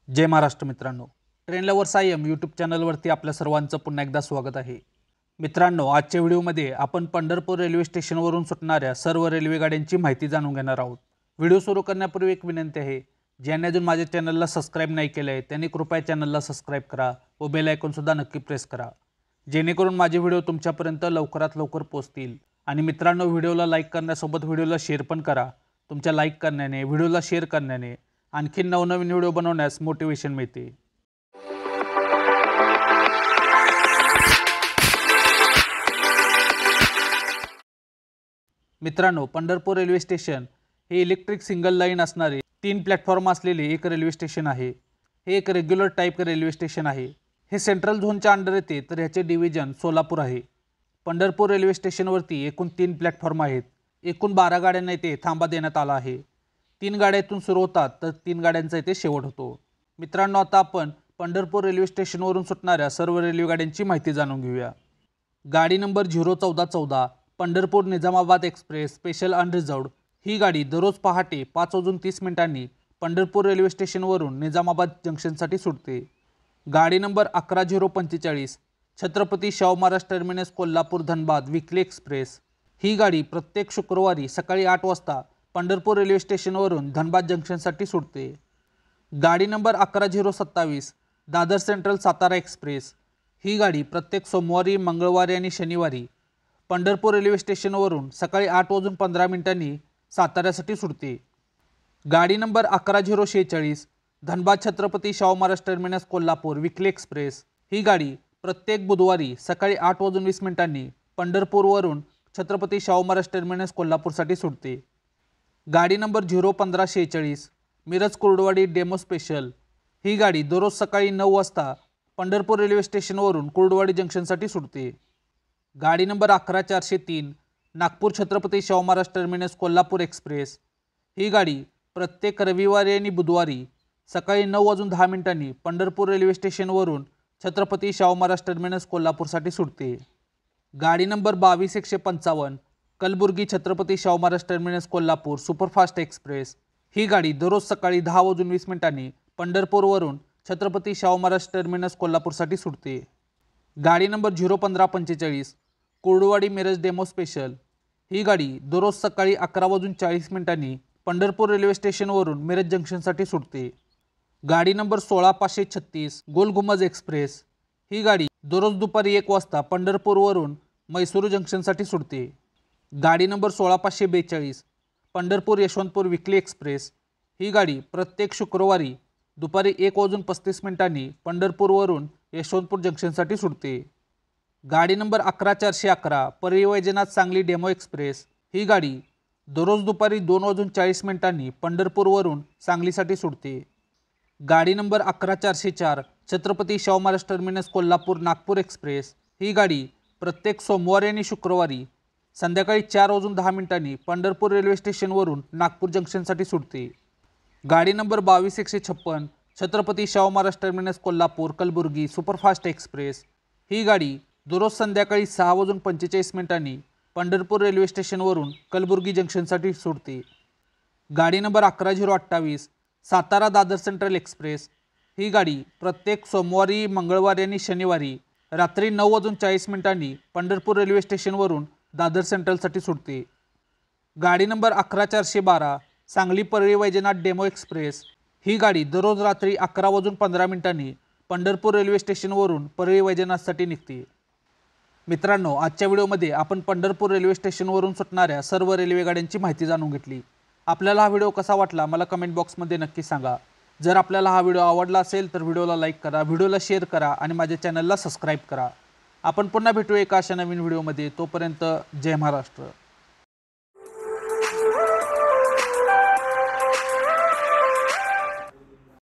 जय महाराष्ट्र मित्रांनो, train lovers I am YouTube चॅनलवरती आपल्या सर्वांचं पुन्हा एकदा स्वागत आहे। मित्रांनो, आजच्या व्हिडिओमध्ये आपण पंढरपूर रेल्वे स्टेशनवरून सुटणाऱ्या सर्व रेल्वे गाड्यांची माहिती जाणून घेणार आहोत। व्हिडिओ सुरू करण्यापूर्वी एक विनंती आहे, ज्यांनी अजून माझ्या चॅनलला सबस्क्राइब नाही केले आहे त्यांनी कृपया चॅनलला सबस्क्राइब करा व बेल आयकॉन सुद्धा नक्की प्रेस करा, जेणेकरून माझे व्हिडिओ तुमच्यापर्यंत लवकरात लवकर पोहोचतील। आणि मित्रांनो, व्हिडिओला लाईक करण्यासोबत व्हिडिओला शेअर पण करा। तुमच्या लाईक करण्याने, व्हिडिओला शेअर करण्याने आणखी नवनवीन व्हिडिओ बनवण्यास मोटिवेशन मिळते। मित्रांनो, पंढरपूर रेल्वे स्टेशन हे इलेक्ट्रिक सिंगल लाईन असणारे 3 प्लॅटफॉर्म असलेले एक रेल्वे स्टेशन आहे। हे एक रेग्युलर टाईप रेल्वे स्टेशन आहे। हे सेंट्रल झोनच्या अंडर येते, तर ह्याचे डिव्हिजन सोलापूर आहे। पंढरपूर रेल्वे स्टेशनवरती एकूण 3 प्लॅटफॉर्म आहेत। एकूण 12 गाड्यांना इथे थांबा देण्यात आला आहे। 3 गाड्या इथून सुरू होतात तर 3 गाड्यांचा इथे शेवट होतो। मित्रांनो, आता आपण पंढरपूर रेल्वे स्टेशनवरून सुटणाऱ्या सर्व रेल्वे गाड्यांची माहिती जाणून घेऊया। गाडी number 01414 Pandharpur Nizamabad express special unreserved ही गाडी दररोज पहाटे 5:30 पंढरपूर रेल्वे स्टेशनवरून निजामाबाद जंक्शनसाठी सुटते। गाडी number 11045 Chhatrapati Shahu Maharaj terminus Kolhapur Dhanbad weekly express ही गाडी प्रत्येक शुक्रवारी सकाळी 8 वाजता पंढरपूर रेल्वे स्टेशनवरून धनबाद जंक्शनसाठी सुटते। गाडी number 11027 Dadar central Satara express ही गाडी प्रत्येक सोमवारी, मंगळवारी आणि शनिवारी पंढरपूर रेल्वे स्टेशनवरून सकाळी 8:15 साताऱ्यासाठी सुटते। गाडी number 11046 Dhanbad Chhatrapati Shahu Maharaj terminus Kolhapur weekly express ही गाडी प्रत्येक बुधवारी सकाळी 8:20 पंढरपूरवरून छत्रपती शाहू महाराज टर्मिनस कोल्हापूरसाठी सुटते। गाडी number 01546 Miraj Kurduvadi demo special ही गाडी दररोज सकाळी 9 वाजता पंढरपूर रेल्वे स्टेशनवरून कुर्डवाडी जंक्शनसाठी सुटते। गाडी number 11403 Nagpur Chhatrapati Shahu Maharaj terminus Kolhapur express ही गाडी प्रत्येक रविवारी आणि बुधवारी सकाळी 9:10 पंढरपूर रेल्वे स्टेशनवरून छत्रपती शाहू महाराज टर्मिनस कोल्हापूरसाठी सुटते। गाडी number 22155 Kalaburagi Chhatrapati Shahu Maharaj terminus Kolhapur superfast express ही गाडी दररोज सकाळी 10:20 पंढरपूरवरून छत्रपती शाहू महाराज टर्मिनस कोल्हापूरसाठी सुटते। गाडी number 01545 Kurduvadi Miraj demo special ही गाडी दररोज सकाळी 11:40 पंढरपूर रेल्वे स्टेशनवरून मिरज जंक्शनसाठी सुटते। गाडी नंबर 16536 गोलघुमज एक्सप्रेस ही गाडी दररोज दुपारी 1 वाजता पंढरपूरवरून मैसूरू जंक्शनसाठी सुटते। गाडी number 16542 Pandharpur Yesvantpur weekly express ही गाडी प्रत्येक शुक्रवारी दुपारी 1:35 पंढरपूरवरून यशवंतपूर जंक्शनसाठी सुटते। गाडी number 11411 Parli Vaijnath Sangli demo express ही गाडी दररोज दुपारी 2:40 पंढरपूरवरून सांगलीसाठी सुटते। गाडी number 11404 Chhatrapati Shahu Maharaj terminus Kolhapur Nagpur express ही गाडी प्रत्येक सोमवारी आणि शुक्रवारी संध्याकाळी 4:10 पंढरपूर रेल्वे स्टेशनवरून नागपूर जंक्शनसाठी सुटते। गाडी number 22156 Chhatrapati Shahu Maharaj terminus Kolhapur Kalaburagi superfast express ही गाडी दररोज संध्याकाळी 6:45 पंढरपूर रेल्वे स्टेशनवरून कलबुर्गी जंक्शनसाठी सुटते। गाडी number 11028 Satara Dadar central express ही गाडी प्रत्येक सोमवारी, मंगळवारी आणि शनिवारी रात्री 9:40 पंढरपूर रेल्वे स्टेशनवरून दादर सेंट्रलसाठी सुटते। गाडी number 11412 Sangli Parli Vaijnath demo express ही गाडी दररोज रात्री 11:15 पंढरपूर रेल्वे स्टेशनवरून परळी वैजनाथसाठी निघते। मित्रांनो, आजच्या व्हिडिओमध्ये आपण पंढरपूर रेल्वे स्टेशनवरून सुटणाऱ्या सर्व रेल्वे गाड्यांची माहिती जाणून घेतली। आपल्याला हा व्हिडिओ कसा वाटला मला कमेंट बॉक्समध्ये नक्की सांगा। जर आपल्याला हा व्हिडिओ आवडला असेल तर व्हिडिओला लाईक करा, व्हिडिओला शेअर करा आणि माझ्या चॅनलला सबस्क्राईब करा। आपण पुन्हा भेटू एका अशा नवीन व्हिडिओमध्ये। तोपर्यंत जय महाराष्ट्र।